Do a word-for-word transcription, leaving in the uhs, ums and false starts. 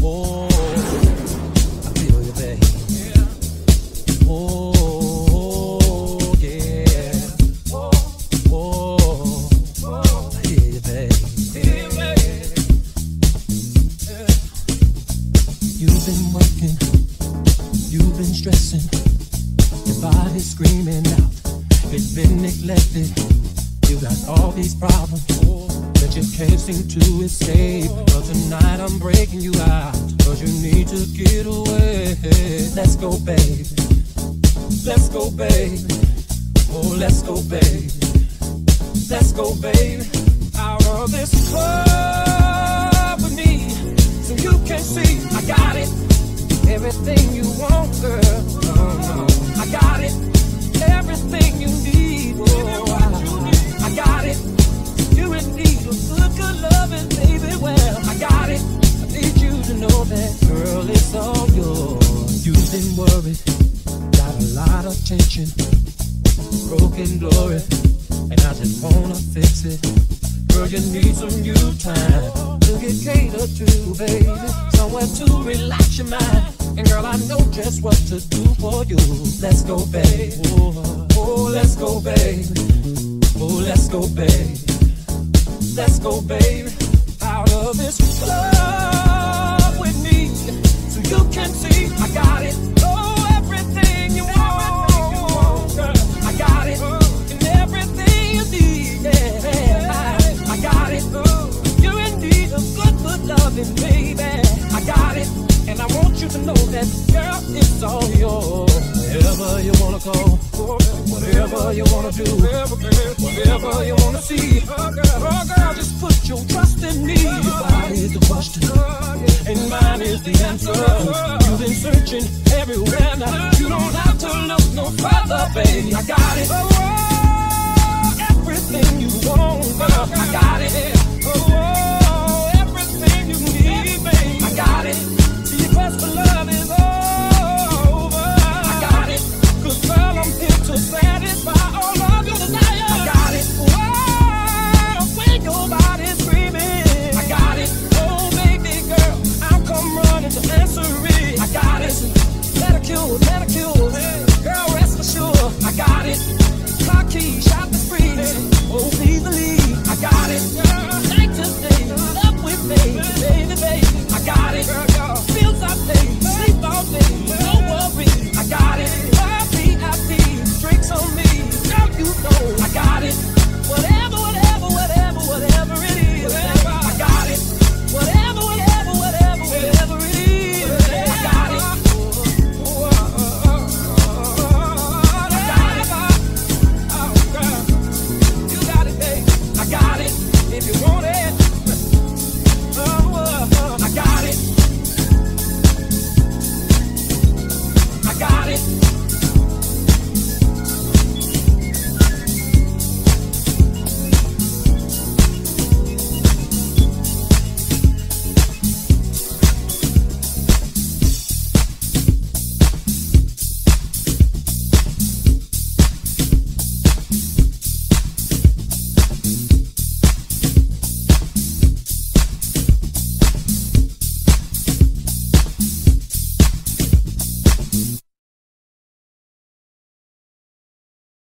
Oh, I feel you, baby. Oh, yeah. Oh, I hear you, baby. You've been working, you've been stressing, your body's screaming out, it's been neglected. You got all these problems that you can't seem to escape. But tonight I'm breaking you out, cause you need to get away. Let's go, baby. Let's go, baby. Oh, let's go, baby. Let's go, baby. Out of this club with me, so you can see I got it. Everything you want, girl. Oh, no. I got it. Everything you need. Oh, I, I got it. You in need of good, good loving, baby. Well, I got it. I need you to know that, girl, it's all yours. You've been worried, got a lot of tension, broken glory, and I just wanna fix it. Girl, you need some new time to get catered to, baby. Somewhere to relax your mind. And girl, I know just what to do for you. Let's go, baby. Oh, oh, let's go, baby. Oh, let's go, baby. Let's go, baby. Out of this club with me, so you can see I got it. Oh, everything you want, girl, I got it. And everything you need, yeah, I, I got it. You're in need of good, good loving, baby. I got it. And I want you to know that, girl, it's all yours. Wherever you wanna go, whatever you wanna do, whatever you wanna see. Oh girl, just put your trust in me. Your body is the question, and mine is the answer. You've been searching everywhere now. You don't have to look no further, baby. I got it. Oh, everything you want, girl, I got it. Oh, everything you need, baby, I got it. Your quest for love is over. I got it. Cause girl, I'm here to satisfy all of your desires. I got it. Whoa, when your body's screaming, I got it. Oh, baby girl, I'll come running to answer it. I got it. Let her cure, let her cure. Girl, rest assured, I got it. Car key, shop the streets. Oh, please believe, I got it. Night to day, love with me, baby, baby.